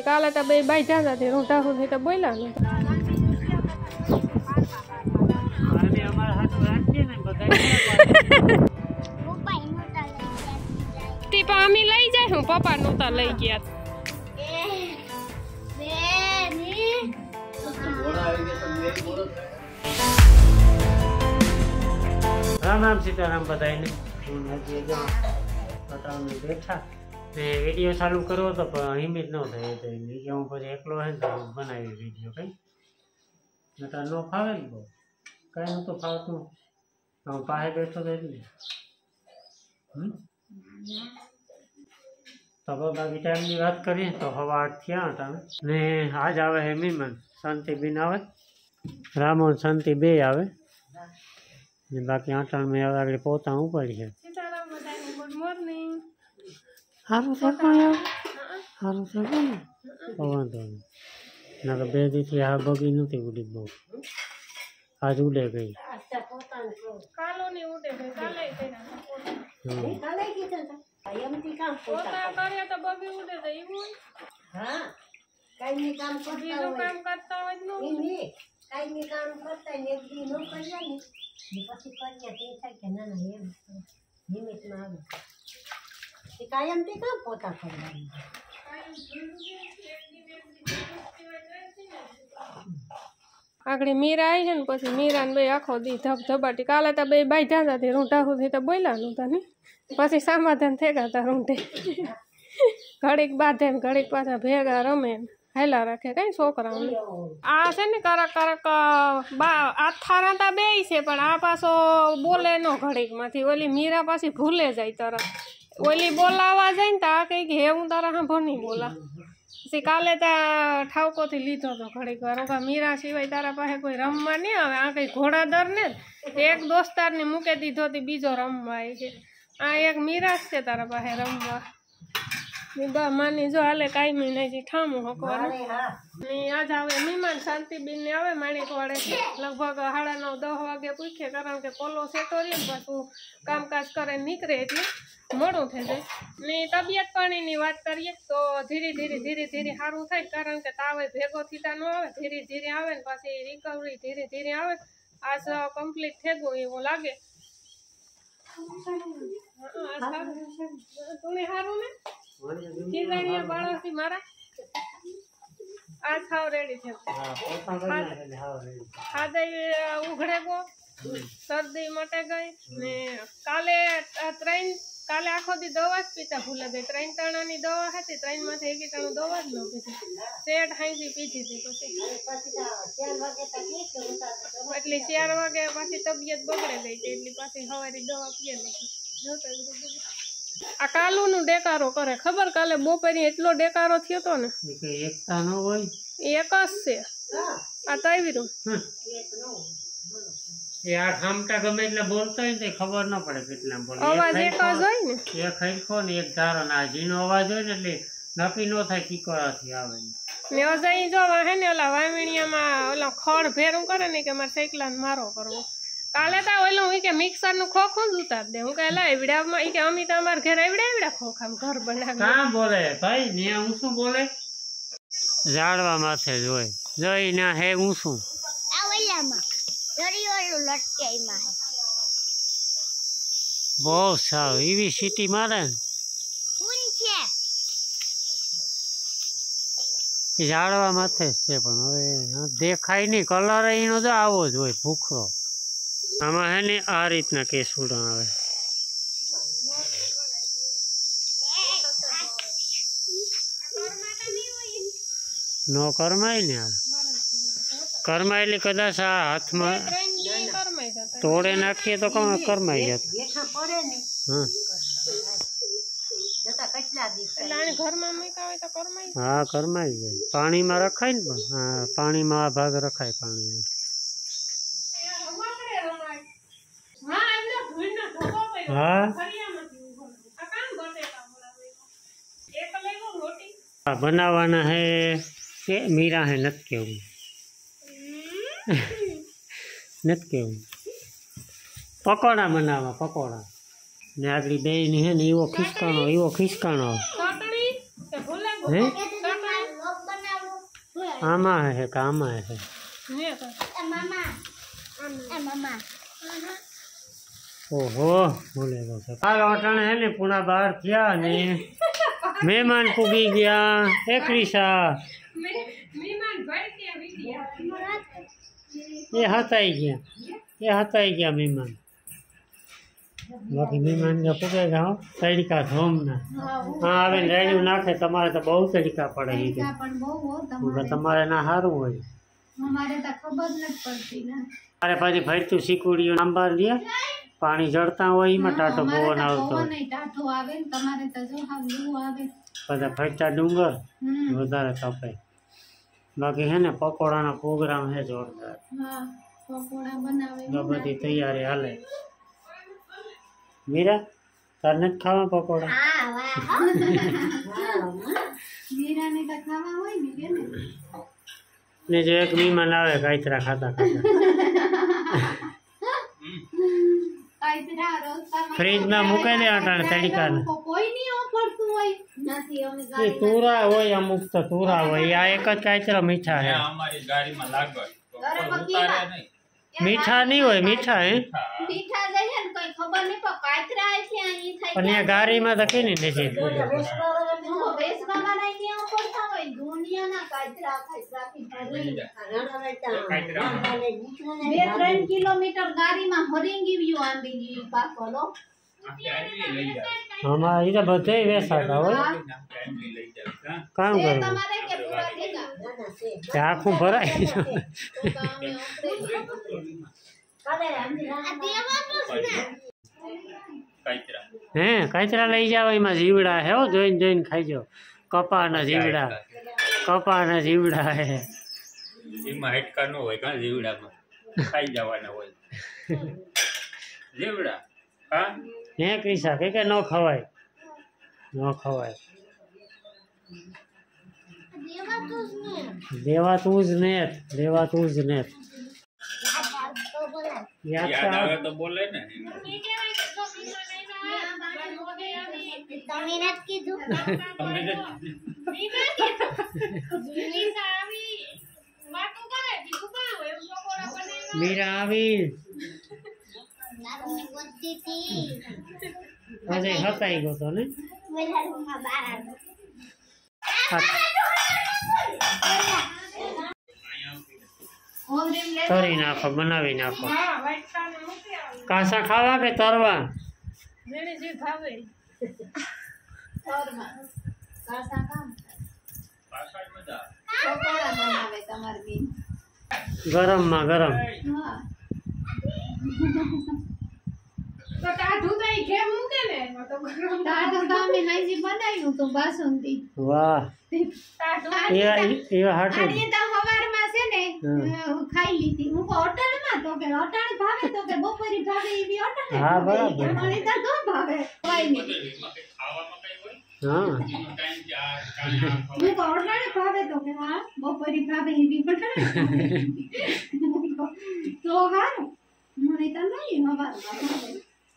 काले तो बे बाई जाता थे रूठा होते तो बोला न टीपा अमी लई जाए हूँ पप्पा नोता लई गया राम राम सीताराम बताई ने बैठा वीडियो चालू करो तो हिम्मत न थे तो हूँ पे एकलो है तो बनावी वीडियो कई नता न फावे ने बहु कई तो फावत हूँ पाए बैठो तो तो बाकी टाइम की बात करिए तो हवा 8 थया ने आज आवे है मेहमान शांति बीन आवे राम और शांति बे आवे बाकी 8 में आगे पोता ऊपर है गुड मॉर्निंग हारू से कोई हारू से कोई वांधो ना तो बे दी थी आ बगी नती उड़ी बहु आज उड़े गई कालो नहीं उड़े गई काले काले की तो यमती काम पोता करे तो बगी उड़े तो इवो हां काई नहीं काम करता हो नो इनी काई नहीं काम करता ने एक दिन नो करिया ने પછી કરિયા તે થાય કે ના ના એમ નિમિત માં આવે તે કાયમ તે કામ પોતા કરવાનું આગળ મીરા આવી છે ને પછી મીરા ને બે આખો દી ધબધબાટી કાલે તો બે બાઈ જાતા હતી રૂંઢા સુધી તો બોલ્યા નહોતા ને પછી સમાધાન થઈ ગયા હતા રૂંઢે ઘડીક બાંધે ને ઘડીક પાછા ભેગા રમે हेला रखे कई छोकरा आ से ने करक करक आथारा बे से पण आ पासो बोले नो घड़ीक माथी ओली मीरा पासी भूले जाय तरह ओली बोलावा जाय ने ता कई के हे हूँ तारा हां भनी बोला सी काले ता ठावको थी लीधो तो घड़ीक वार का मीरा सिवाय तारा पासे कोई रमवा नहीं आवे आ कई घोड़ादर ने एक दोस्तार ने मूके दीधो ती बीजो रमवा आए छे आ एक मीरा छे तारा पासे रमवा बा मानी जो हाले काई महीने जी ठामू हकवानो ने आज आवे मेहमान शांति बीन ने आवे माणिकवाड़े लगभग 9:30-10 वागे पूछे कारण के पोलो सेटो रे पाछू कामकाज करे निकळे એટલે મોડું થઈ જાય ને તબિયત પાણીની વાત કરીએ તો ધીરે ધીરે સારું થાય કારણ કે તાવે ભેગો થીતા ન આવે ધીરે આવે ને પાછી રિકવરી ધીરે આવે આજ કમ્પ્લીટ થઈ ગયું એવું લાગે તુને સારું ને खीजानिया बाळा सी मारा आज खाव रेडी थे खादे उघड़े गो सर्दी मटे गई ने काले ट्रेन काले आखो दी दवा ज पीता भूले गई 3 टाणानी दवा हती 3 माथे 1 टाणो दवा ज न पीती सेट हाईजी पीती थी પછી 4 વાગે તકે એટલે 4 વાગે પાછી તબિયત બગડે ગઈ એટલે પાછી હવારી દવા પીએ લીધી જોતો आ कालू नु डेकारो करे खबर काले बोपरी एटलो डेकारो थयो तो ने एकता न होय एक ज छे आ तावीरो एक नो यार हमटा गमे એટલે બોલતો હોય તે ખબર ન પડે કેટલા બોલે अवाज एक ज होय ने एक खैखो ने एक धारो ना जीनो अवाज होय ने એટલે નકી નો થાય कीकोराથી આવે ने अजाई जो है ने ओला वामिणिया में ओला खड़ भेरू करे ने के मार साइकला ने मारो करवो काले ता ओलो ई के मिक्सर नु खोखो ज उतार दे हूं कहला एवडा में ई के अमी तमार घर एवडा खोखा में घर बना का बोले भाई ने ऊंसू बोले झाड़वा माथे जोय जोई ना है ऊंसू आ ओला में दरियोलो लटके में बहुत सारो ईवी सिटी मारे कोन छे झाड़वा माथे से पण હવે દેખાય નહીં કલર એનો જો આવો જ હોય ભૂખરો આમાં હે ને આ રીતના કેસુડા આવે નો કરમાય ને કરમાયેલી કદાચ આ હાથમાં તોડે નાખીએ તો કોણ કરમાઈ જાય હા हाँ करमाई जाए पानी में रखाय ने हाँ पानी में आ भाग रखाय पानी में हाँ बनावाना है के मीरा है नत केवू नत केवू पकोड़ा बनावा पकोड़ा ने आगली बेनी है ने एवो खिसकाणो है આમાં હે કામાં હે ને તો ઓહો બોલે તો છે કાલ અટાણે હે ને પૂણા 12 થયા ને મહેમાન પૂગી ગયા એકરીસા મહેમાન ભરતી વિડિયા એ હતાઈ ગયા મહેમાન બાકી મહેમાન ને પૂગે ગયા તડકા ધોમના હા આવે ને રેડિયું નાખે તમારે તો બહુ તડકા પડે એ કે તમારે ના સારું હોય हमारे तो खबर नहीं पड़ती ना અરે પછી ફરતું શીકુડીઓ આંબા લે પાણી જળતા હોય એમાં ટાટો પવન આવતો नहीं टाटो आवे ने તમારે તો જો હાવ લૂ આવે બધા ફરતા ડુંગર વધારે તપે બાકી હે ને પકોડાના પ્રોગ્રામ હે જોરદાર હા પકોડા બનાવે તો બધી તૈયારી હાલે મીરા તાર નથી ખાવા પકોડા मीरा ने तो खावा होय ने के ને જો એક મહેમાન આવે કાયતરા ખાતા કાઈતરા રોસ્તા ફ્રીજમાં મૂકી દે અટાણે તડકાને કોઈ નહીં ઓફરતું હોય નથી અમે એ તુરા હોય અમુક તો તુરા હોય આ એક જ કાયતરા મીઠા હે અમારી ગાડીમાં લાગવા અરે બકીરા મીઠા નહીં હોય મીઠા હે મીઠા જઈએ ને કોઈ ખબર નહીં પણ કાઈતરા આઈ છે અહીં થઈ પણ એ ગાડીમાં તો કઈ નહીં નથી બેસવામાં નહીં ઓફરતા હોય દુનિયાના કાઈતરા ખાઈ બે 3 કિલોમીટર ગાડીમાં હરીંગી વ્યુ આંબી ગઈ પાકો લો અમારે એ તો બધે વેસાતા હોય કામ એ કરવું તમારે કે પૂરા ભેગા તે આખું ભરાય તો અમે હે કાચરા લઈ જાવ એમાં જીવડા હે હો જોઈને જોઈને ખાઈજો કપાના જીવડા હે એમાં હેટકા ન હોય કાં જીવડામાં ખાઈ જવાના હોય જીવડા હા હે ક્રિશા કે ન ખવાય દેવાતું જ ને યાદ યાદ તો આવે તો બોલે ને મીરા આવી હજી હતાઈ ગયો તો ને તરી નાખો બનાવી નાખો હા વાટકાને મૂકી આવ કાસા ખાવા કે તરવા જેને જે ભાવે કાસા કામ પાછળ બધા પકોડા બનાવે તમાર બેન ગરમમાં ગરમ હા તો ટાઢું તો ઈ ઘેર મૂકે ને એમાં તો ગરમ ટાટો તો અમે હાઈજી બનાવ્યું તો બાસુંદી વાહ ટાઢું એ હાટું આની તો હવારમાં છે ને ખાઈ લીધી હું હોટલમાં તો કે હોટલ ભાવે તો કે બપોરી ભાવે એવી હોટલ હા, બરાબર. મને તો ન ભાવે કોઈ નહીં ખાવામાં કઈ હોય હા ટાઈમ ચાર હું હોટલ ભાવે તો કે હા બપોરી ભાવે એવી હોટલ તો હારું મને તો નહીં હવારમાં ભાવે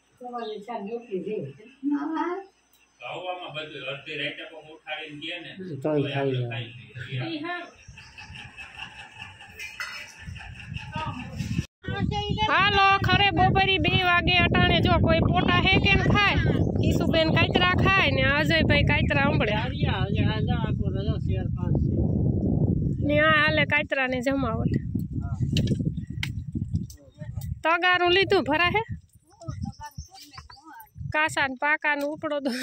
હા ખાવામાં બધું અડધી રાતે પણ ઉઠાડીને ગયા ને તોય ખાઈ જાય. ખાઈ લઈએ. ઈ હારું. હાલો ખરે બપોરી 2 વાગે અટાણે જો કોઈ પોટા હે કે ખાય ઈસુબેન કાચરા ખાય ને અજયભાઈ કાચરા અંબળે ને આ હાલે કાચરા ને જમાવટ તગારું લીધું ભરા હે કાસા ને પાકા નું ઉપડો દો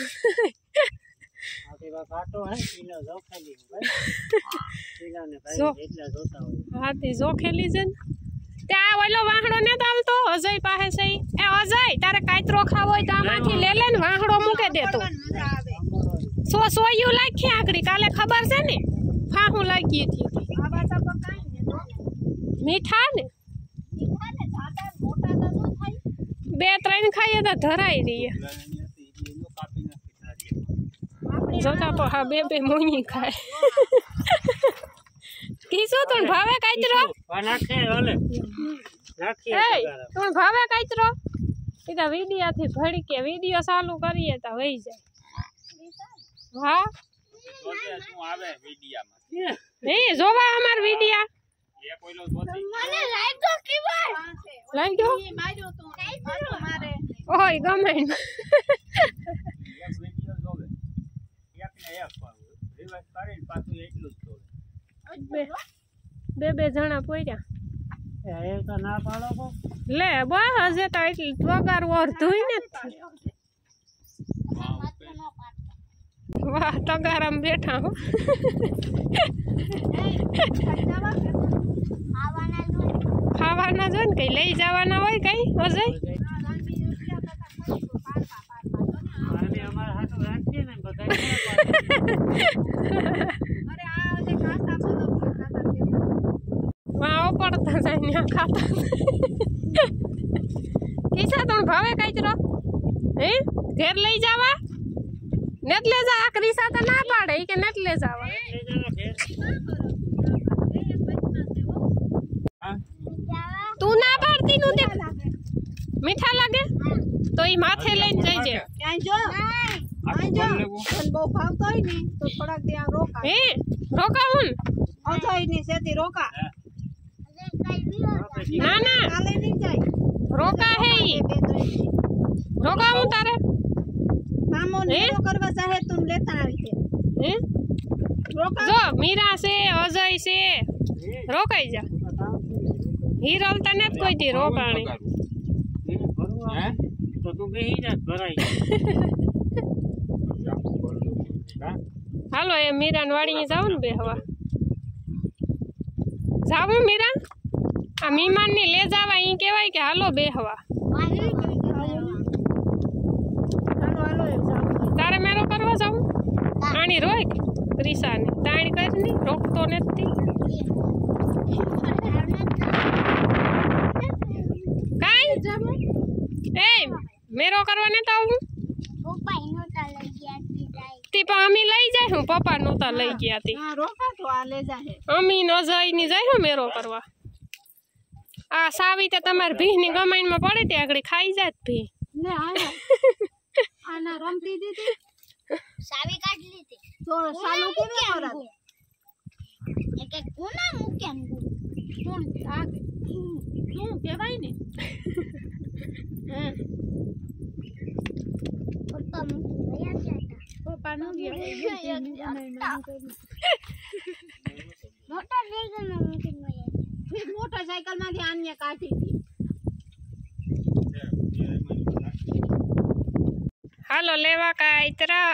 હાથી જોખેલી છે ને ત્યાં ઓલો વાહડો ને ચાલતો અજય પાસે સહી એ અજય તારે કાતરો ખાવો હોય તો આમાંથી લે લે ને વાહડો મૂકે દેતો સોયું લાખી આકડી કાલે ખબર છે ને ફાહું લાગી હતી મીઠા ને 2-3 ખાઈએ તો ધરાઈ રહીએ જોતા તો હા 2 મોઈ ખાય કીશું તું ભાવે કાચરો તું ભાવે કાચરો સીધા વિડિયાથી ભડી કે વિડિયો ચાલુ કરીએ તો વહી જાય હા જોજે શું આવે વિડિયામાં એ જોવા અમાર વિડિયા એ કોઈલો જોતી મને લાગ્યો કે વાર લાગ્યો એ માર્યો તો પાછો મારે ઓય ગમાઈ એક વિડિયો જોવે એક ને એક પાડું રિવાઇઝ કરીને પાછું એટલું જ જોવે બે જણા પોર્યા એ તો ના પાડો કો લે બસ હજે તો એટલી વગાર અડધું ને વાહ તગારામ બેઠા હો ખાવાના જો ને કઈ લઈ જવાના હોય કઈ અજય અને અમાર હાટુ રાખીએ ને બધા વાહ પડતા જાય ને ખાતા કીસા તો ભાવે કાચરો હે ઘેર લઈ જાવા નેટ લે જા ક્રીસા તો ના પાડે ઈ કે નેટ લે જાવા તું ના પાડતી નું દે મીઠા લાગે તો ઈ માથે લઈને જઈજે ક્યાં જો પણ બહુ ભાવતો હોય ને તો થોડાક ત્યાં રોકા હે રોકા હું અજય ની સેતી રોકા ના ના કાલે નહીં જાય રોકા હે ઈ બે ત્રણ રોકા હું તારે મામો ને કરવા ચાહે તું લેતા આવી છે હે રોકા જો મીરા છે અજય છે રોકાઈ જા હીરલ તને જ કોઈ દી રોકાણી હે તો તું બેહી જા ભરાઈ હાલો એ મીરા વાડીએ જાવ ને બે હવા જાવું મીરા આ મીમાન ની લે જાવા ઈ કહેવાય કે હાલો બે હવા તારે મેરો કરવા જાવ આણી રોય ક્રિસા ને તાણી કરી રોકતો નથી કાઈ એ મેરો કરવા ને તો આવું તી પણ અમી લઈ જાય હું પપ્પા નહોતા લઈ ગયા તી હા રોકા તો આ લે જાહે અમી ન જઈ ની જાય હું મેરો કરવા આ સાવી તે તમારે ભીહ ની ગમાઈન માં પડે તે આગળ ખાઈ જાત ભી ને આના આના રમતી દીધી સાવી કાઢી લીધી તો સાલું કેવી કરત એક એક ગુના મૂક્યા ને કોણ આ શું કહેવાય ને પપ્પા મૂકી ગયા હતા પપ્પા નો ગયા મોટા વેગન મૂકી ગયા ફિર મોટરસાઇકલ માંથી આને કાઢી હતી હાલો લેવા કાયતરા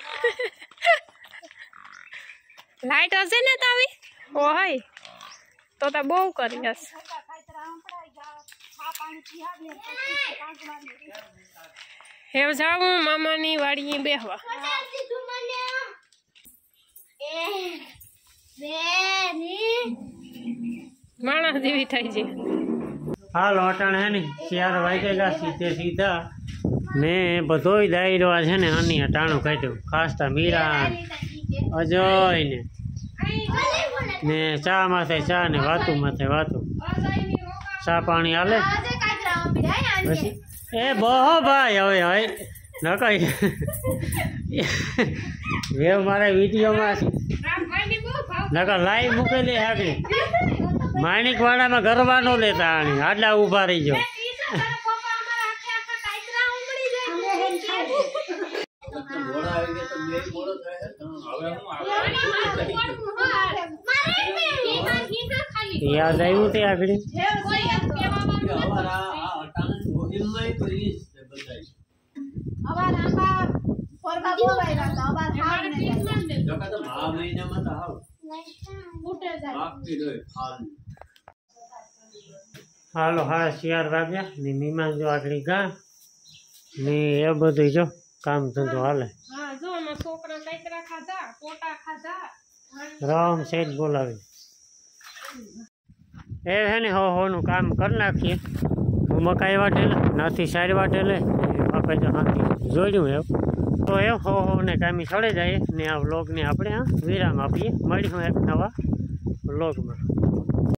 લાઈટ હશે ને તાવી ઓય તો બહુ કરી હશે હેવ જાવું મામાની વાડીએ બેહવા માણસ જેવી થઈ છે હાલ અટાણ હે ને 4 વાગેલા સીધા ને બધોય દાયરો છે ને આની અટાણું કાઢ્યું ખાસ તા મીરા અજય ને ચા માથે ચા ને વાતું માથે વાતું ચા પાણી હાલે પછી એ બહો ભાઈ હવે હવે ન કઈ એ મારા વિડીયોમાં નકર લાઈવ મૂકેલી આગળ માણિકવાડામાં ગરબા ન લેતા આણી આટલા ઊભા રહી જાઓ યાદ આવ્યું તે આગળ અવાર આંબા ફરવા બોલાવ્યા હતા અવાર હાલ ને ફૂટે જાય હાલો હા 4 વાગ્યા ને મહેમાન જો આગળ ગા ને એ બધું જો કામ ધંધો હાલે હા જો અમારા છોકરા કાંઈકરા ખાધા પોટા ખાધા રામ સેઠ બોલાવી એ હે ને હોનું કામ કરી નાખીએ હું મકાઈ વાટેલે નાથી સારી વાટેલે મકાઈ તો હાથી જોડ્યું એવું તો એ ને કામી સડે જાય ને આ વ્લોગને આપણે વિરામ આપીએ મળીશું એક નવા વ્લોગમાં